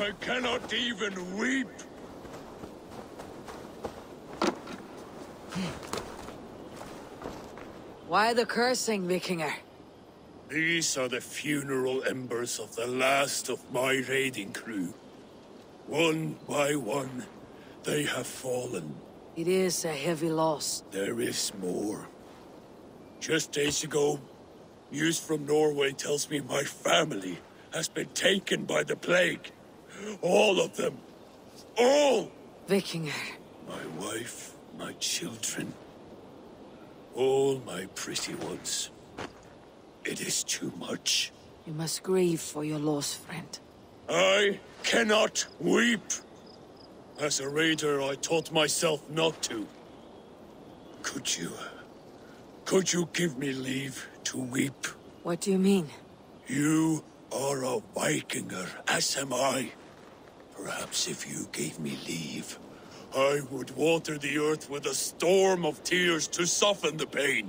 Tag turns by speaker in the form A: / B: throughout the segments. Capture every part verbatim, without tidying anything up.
A: I cannot even weep.
B: Why the cursing, Vikinger?
A: These are the funeral embers of the last of my raiding crew. One by one, they have fallen.
B: It is a heavy loss.
A: There is more. Just days ago, news from Norway tells me my family has been taken by the plague. All of them. All!
B: Vikinger.
A: My wife, my children. All my pretty ones. It is too much.
B: You must grieve for your loss, friend.
A: I cannot weep. As a raider, I taught myself not to. Could you... Could you give me leave to weep?
B: What do you mean?
A: You are a Vikinger, as am I. Perhaps if you gave me leave, I would water the earth with a storm of tears to soften the pain.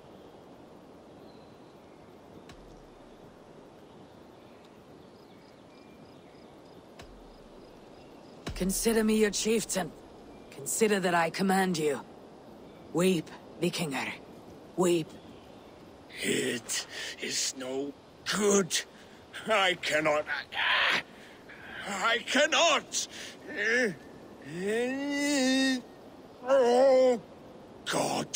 B: Consider me your chieftain. Consider that I command you. Weep, Vikinger. Weep.
A: It is no good. I cannot... I cannot! Oh, God.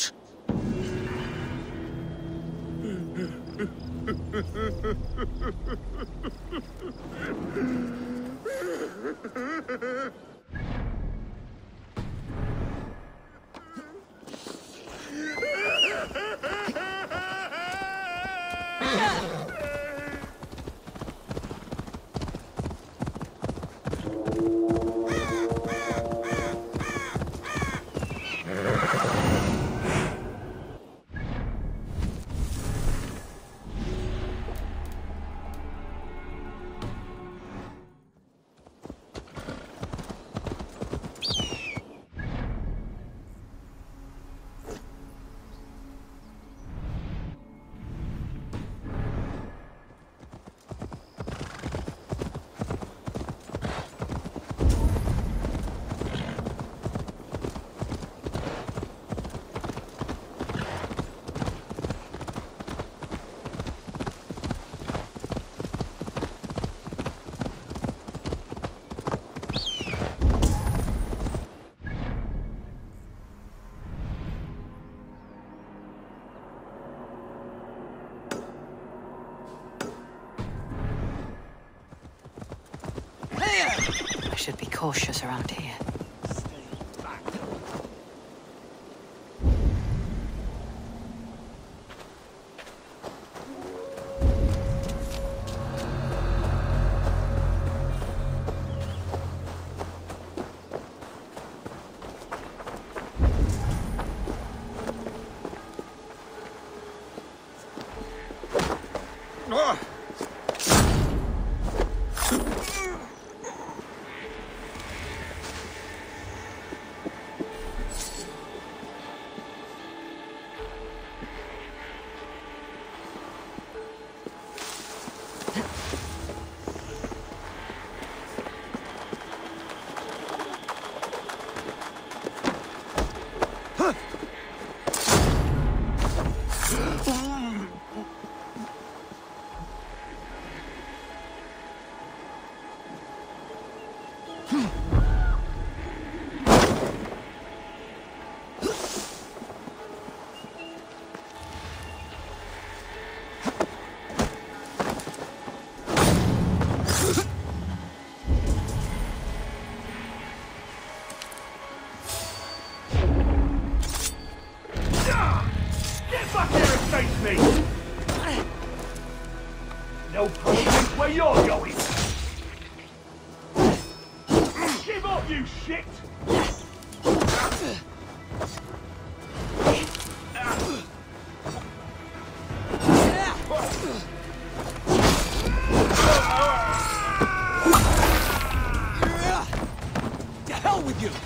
B: I should be cautious around here.
C: No politics where you're going! Give up, you shit!
D: To hell with you!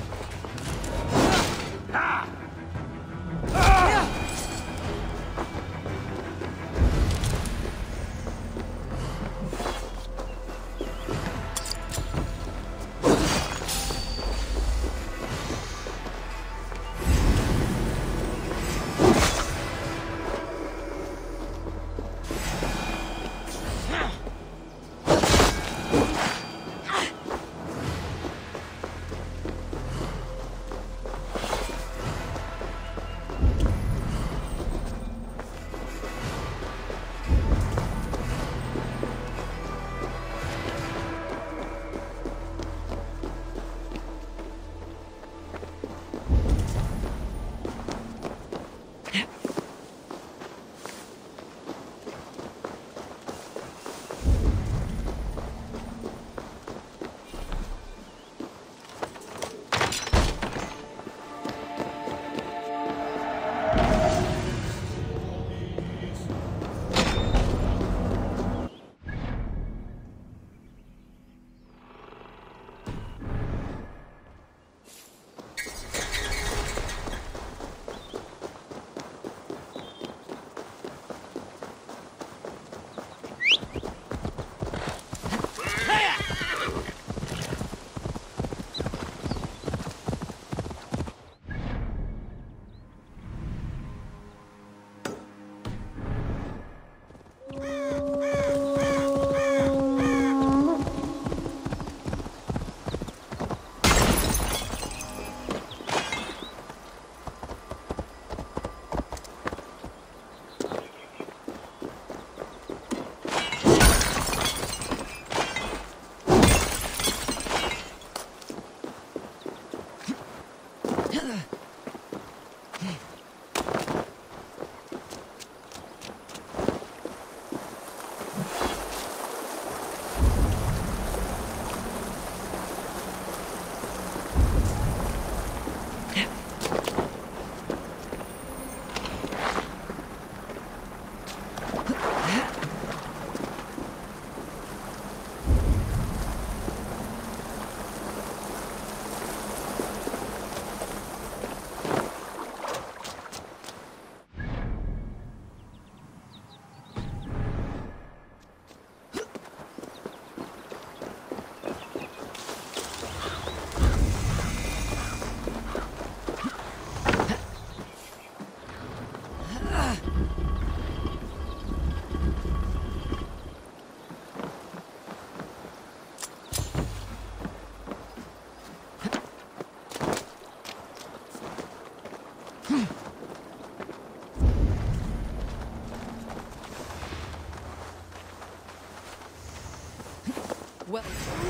B: Well...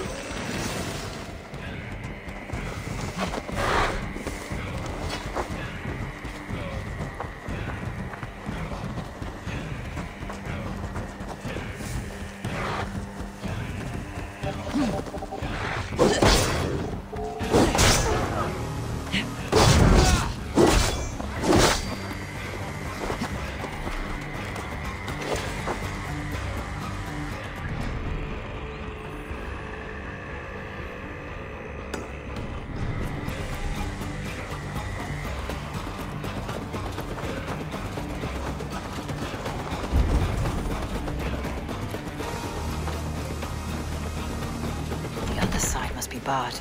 D: The other side must be barred.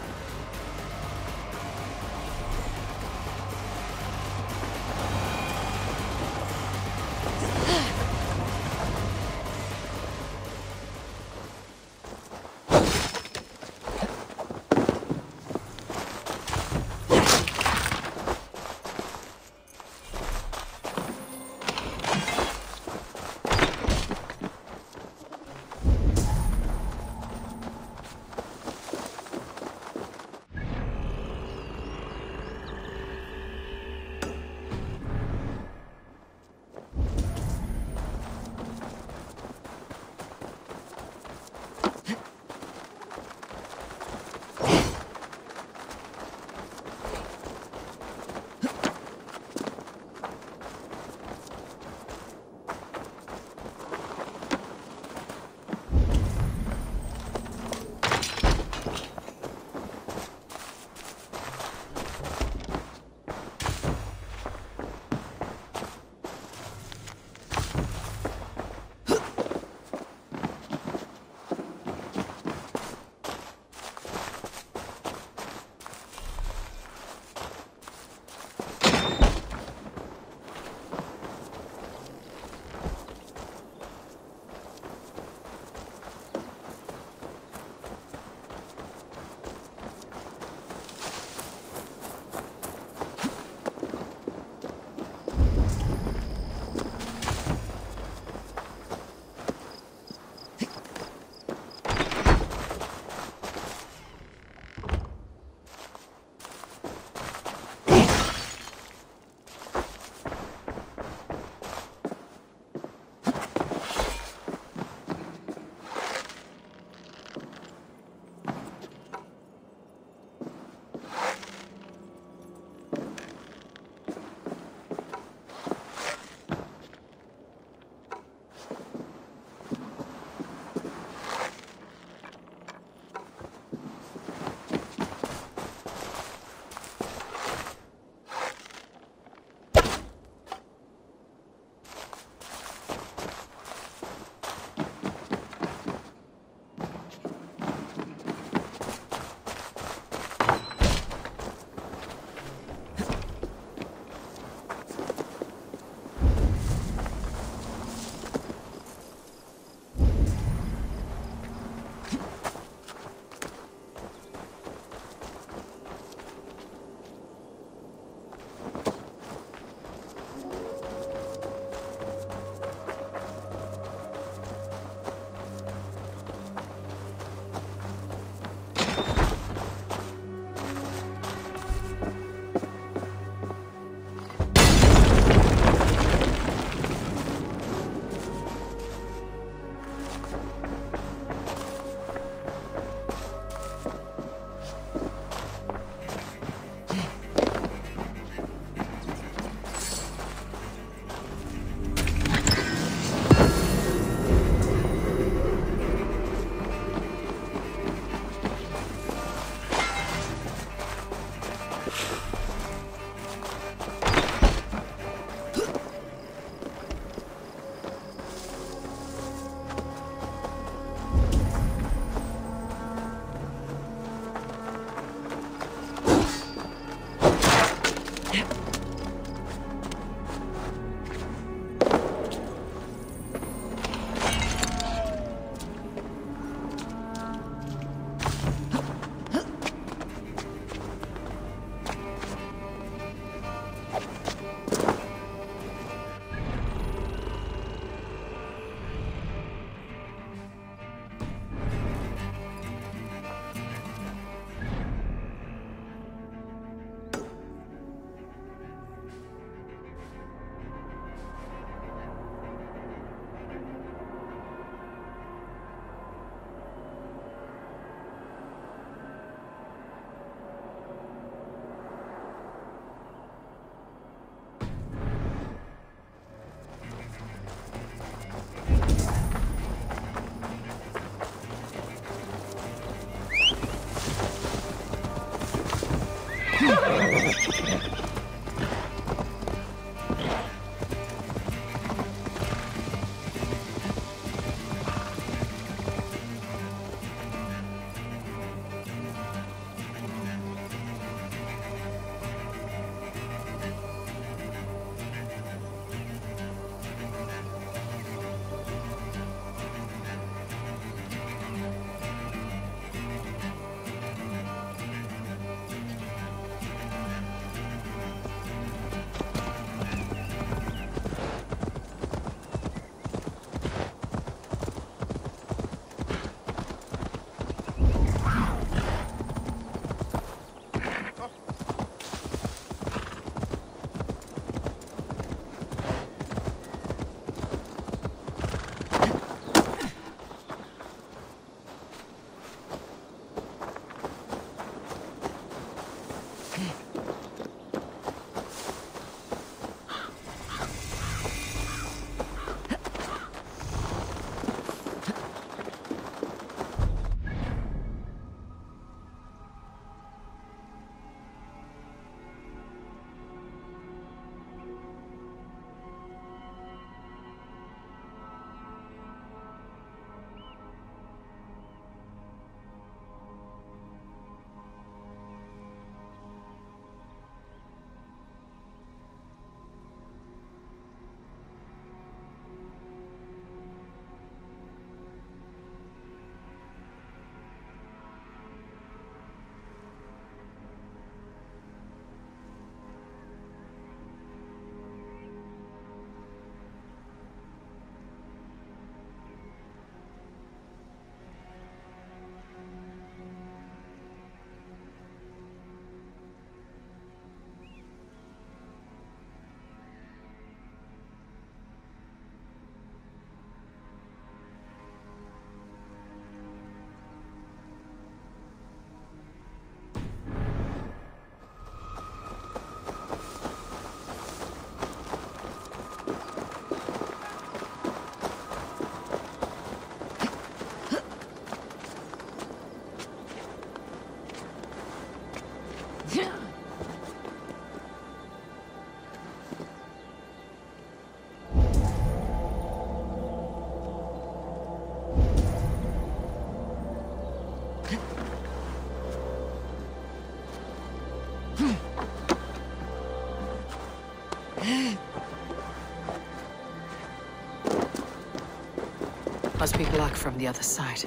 D: Must be blocked from the other side.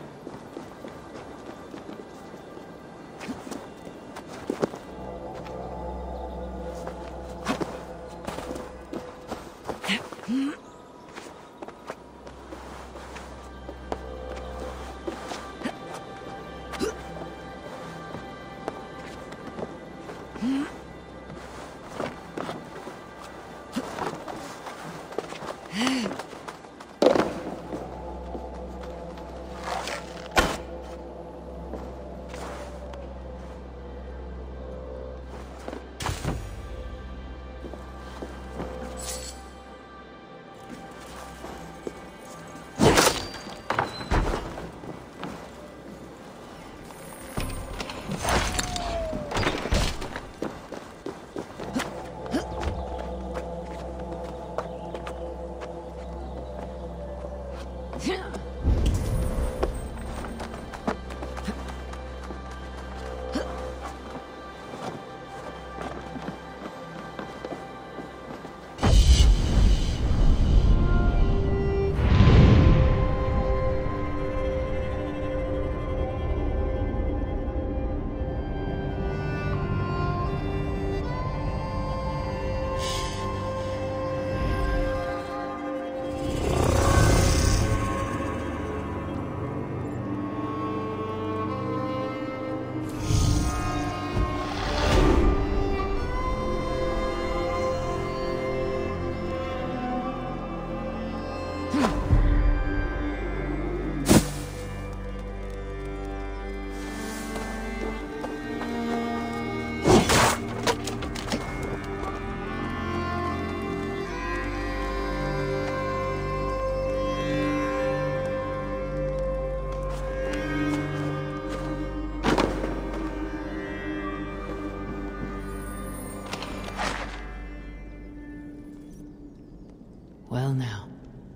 D: Well now.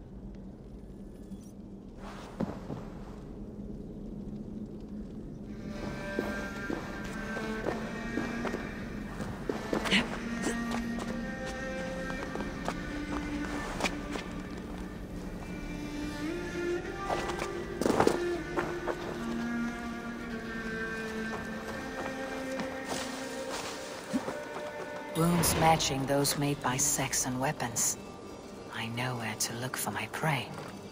D: Wounds matching those made by Saxon weapons. I know where to look for my prey.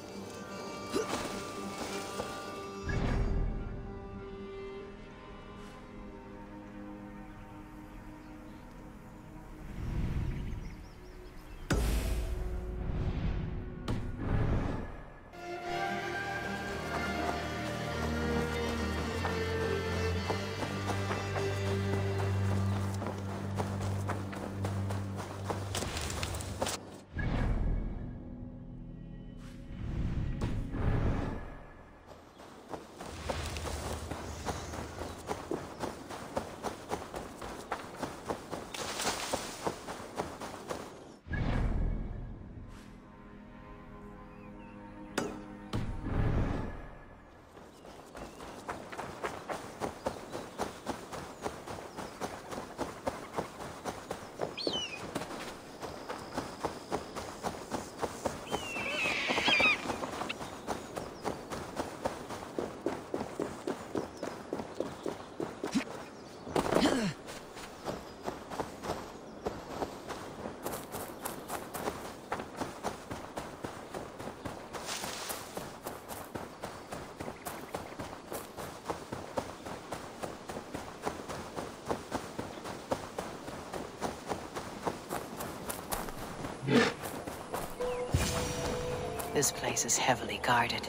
D: This place is heavily guarded.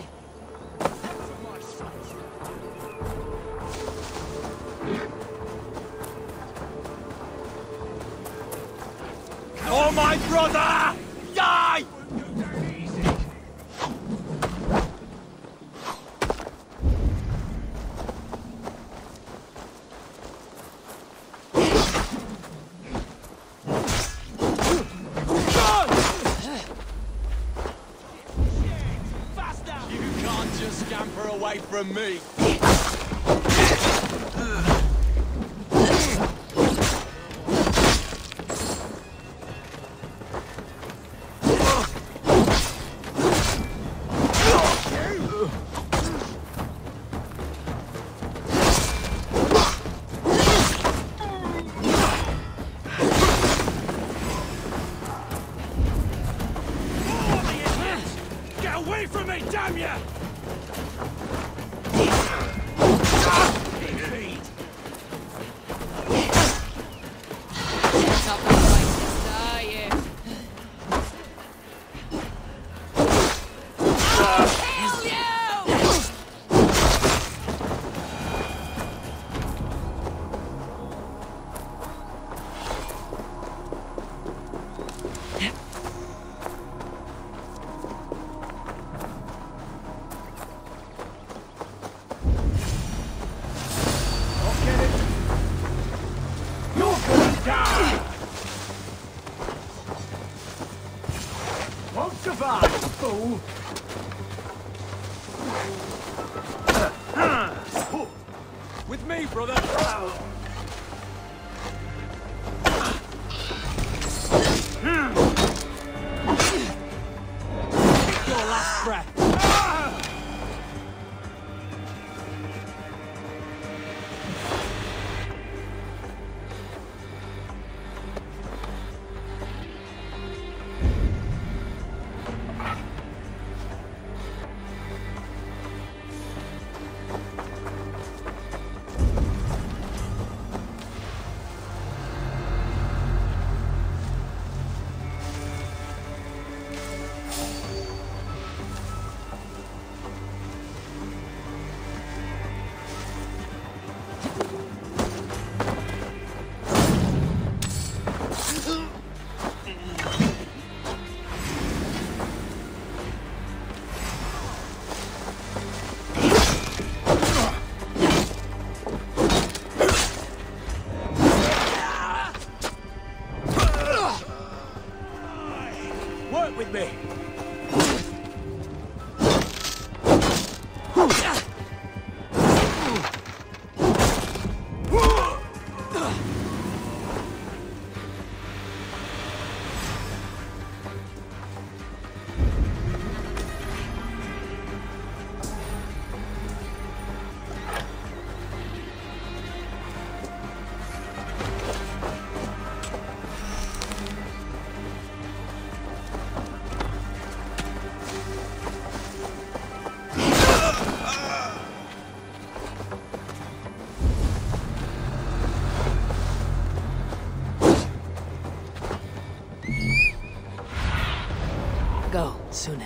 C: Oh, my brother! Die!
A: Scamper away from me!
C: Get away from me, damn ya! Won't survive, fool!
A: With me, brother!
C: Your last breath! Work with me!
B: Go, Sunan.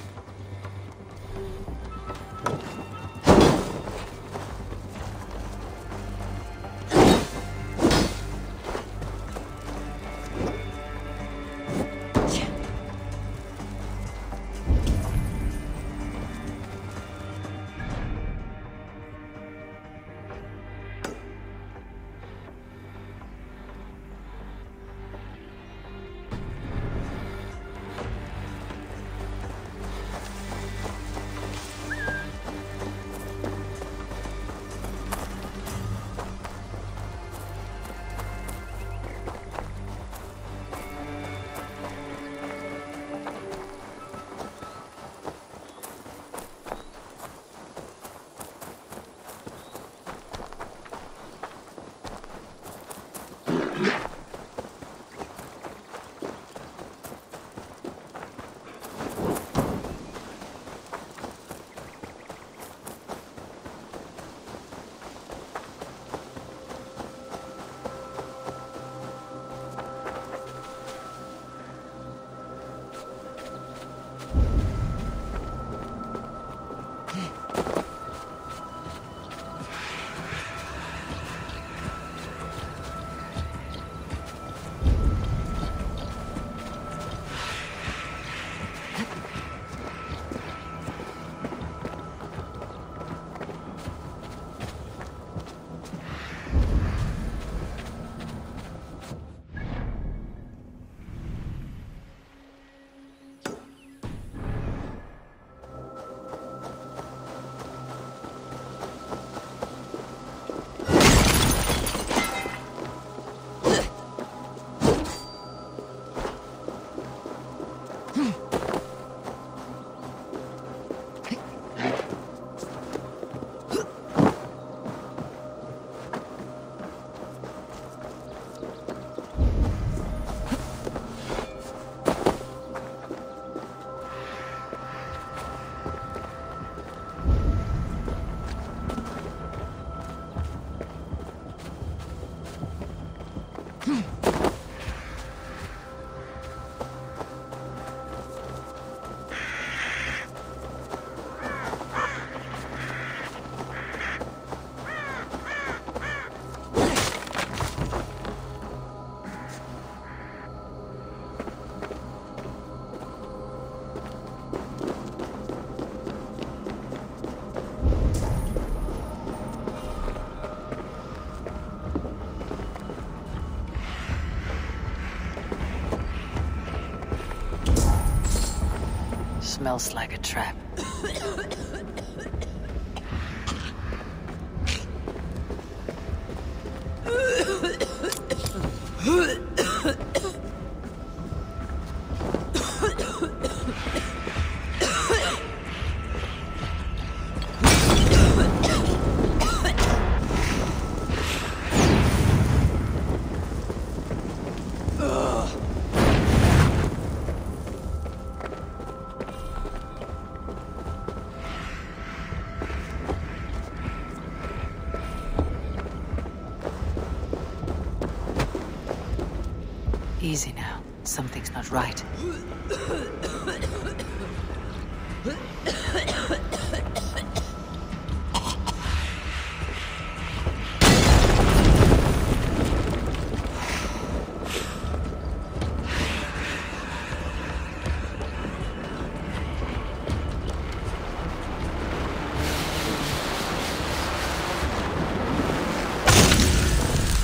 D: Smells like a trap. Easy now. Something's not right.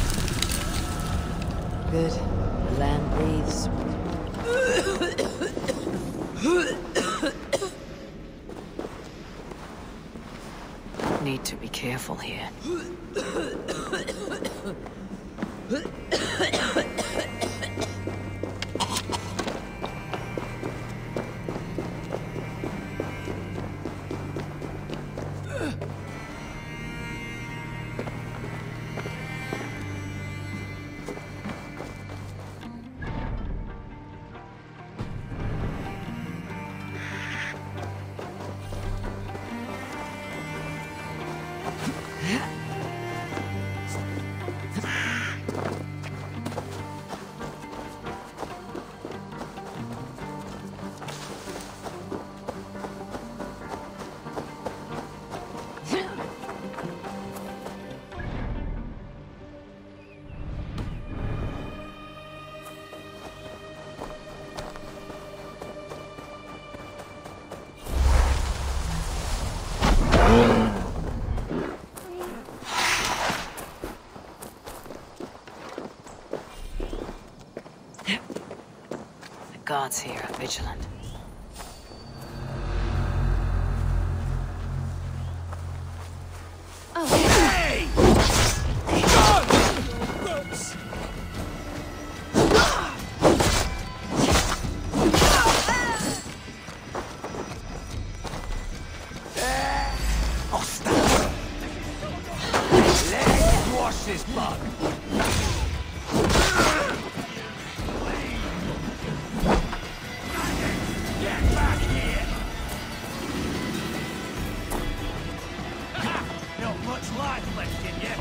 B: Good. The land breathes.
D: Need to be careful here. The guards here are vigilant.
C: Hey! Let's wash this bug. Get back here! Not much life left in you.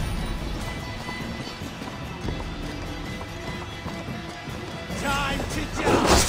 C: Time to die!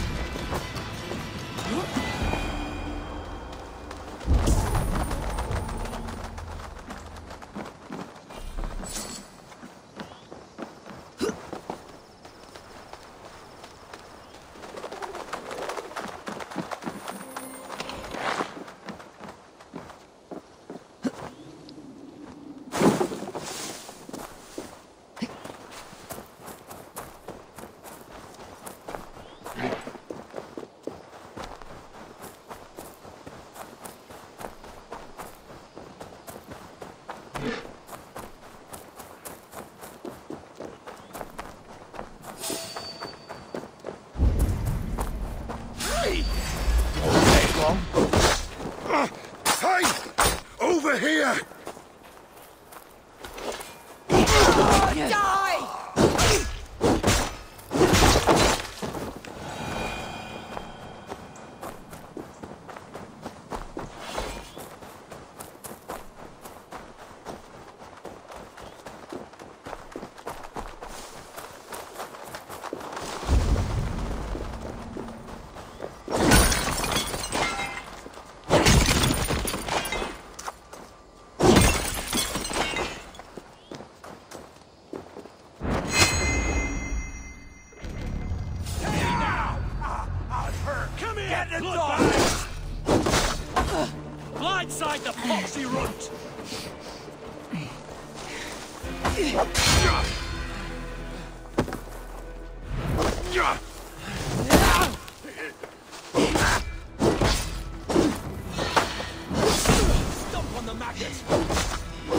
A: Hey! Over here!
B: Die!
C: Come here! Get the dog! Blindside the foxy runt! Stomp on the maggot!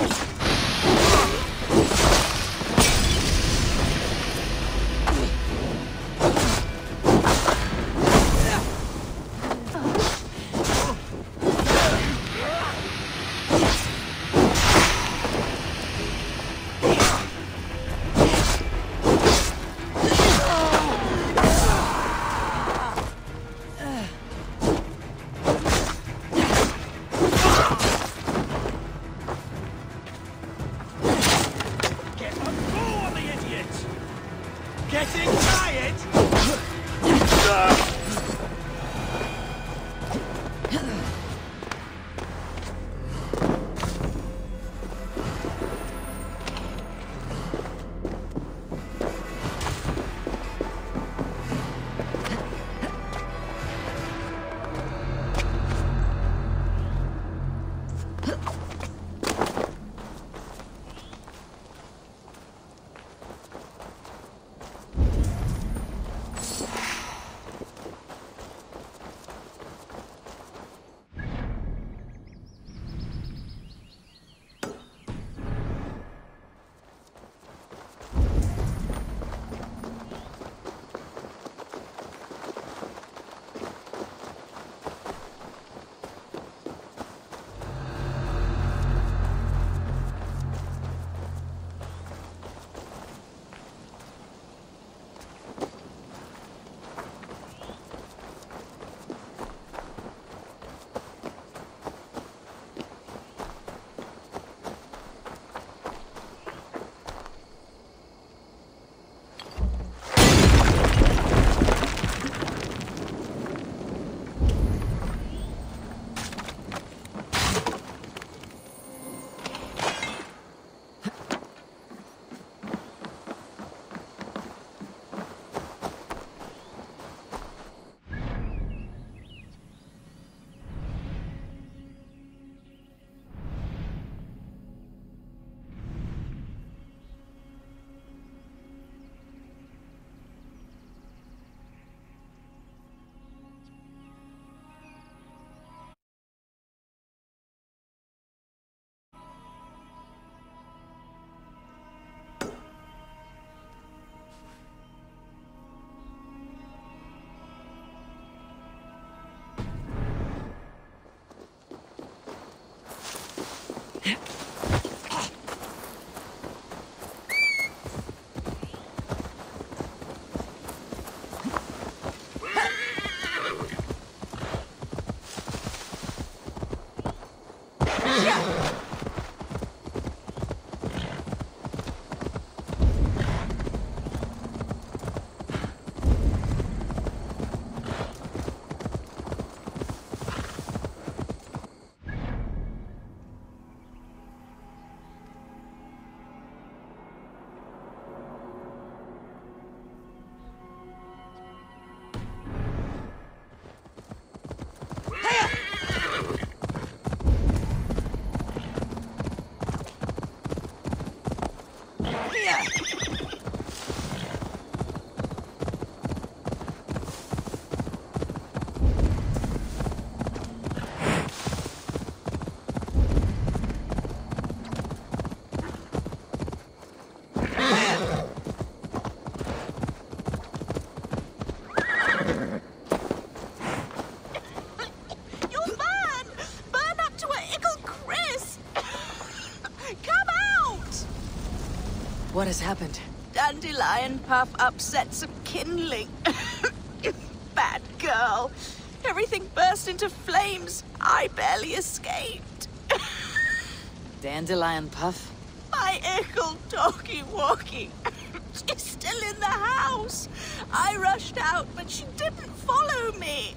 B: What has happened?
E: Dandelion Puff upset some kindling. Bad girl. Everything burst into flames. I barely escaped.
B: Dandelion Puff?
E: My ickle doggy walkie. She's still in the house. I rushed out, but she didn't follow me.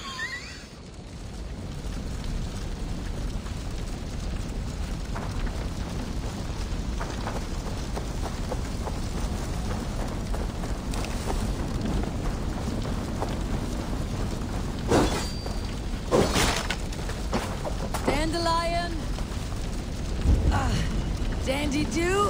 B: Dandelion! Uh, Dandy-do?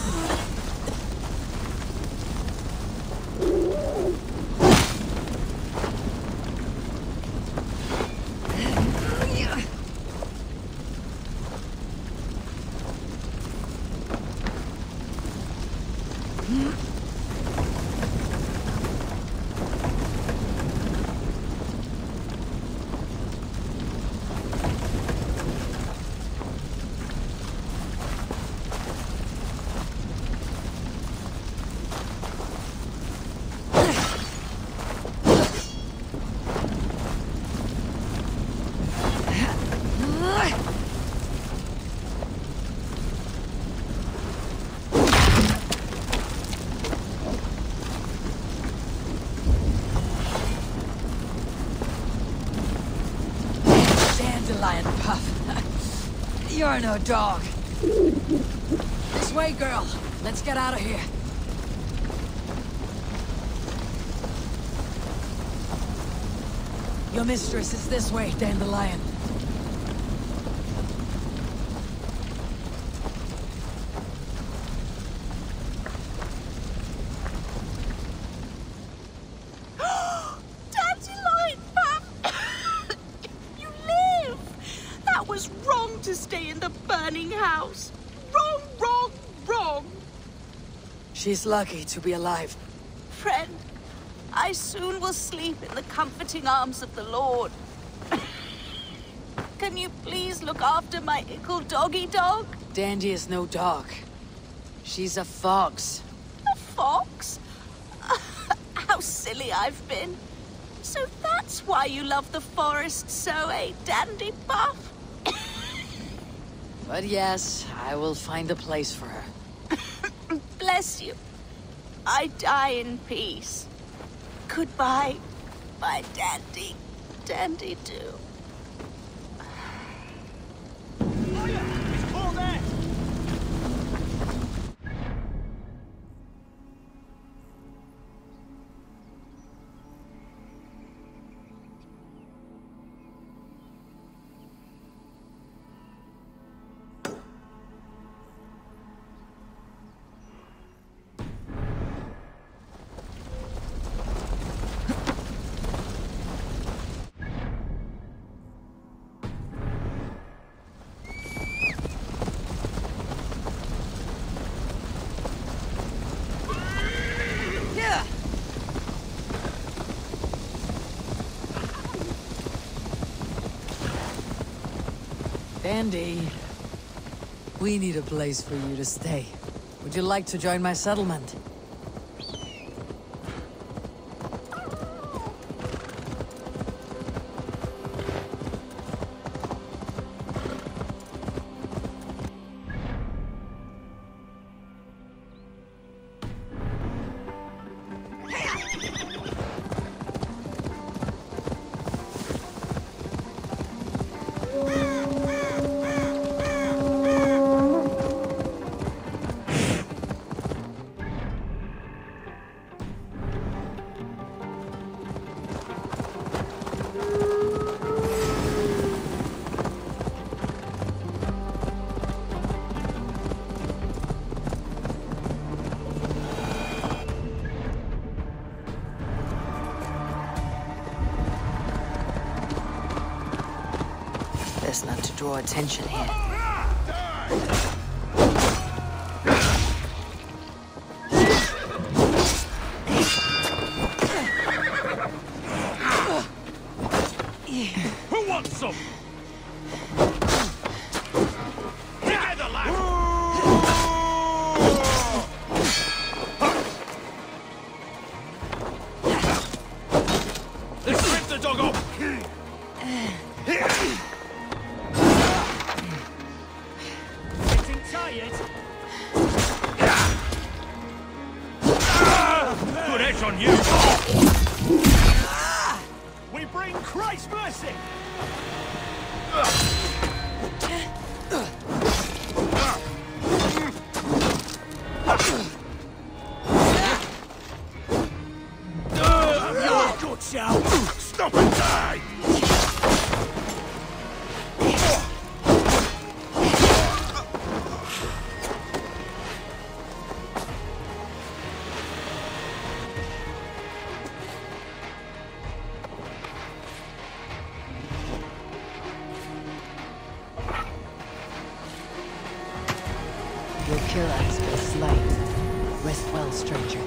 B: Dandelion Puff. You're no dog. This way, girl. Let's get out of here. Your mistress is this way, Dandelion.
E: Dandelion Puff! You live! That was wrong to stay in the burning house. Wrong, wrong, wrong.
B: She's lucky to be alive.
E: Friend, I soon will sleep in the comforting arms of the Lord. Can you please look after my ickle doggy dog?
B: Dandy is no dog. She's a fox.
E: A fox? How silly I've been. So that's why you love the forest so, eh, Dandy Puff?
B: But yes, I will find a place for her.
E: Bless you. I die in peace. Goodbye, my dandy, dandy-do.
C: Oh yeah, it's called that.
B: Dandy, we need a place for you to stay. Would you like to join my settlement? Best not to draw attention here.
C: Who wants some? Together, lad! Let's rip the dog off! Getting tired? Good edge on you! We bring Christ's mercy! Good shout!
A: Stop and die!
D: Your Kirax is slain. Rest well, stranger.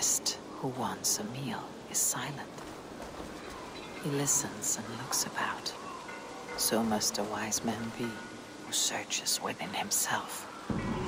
D: guest who wants a meal is silent. He listens and looks about. So must a wise man be, who searches within himself.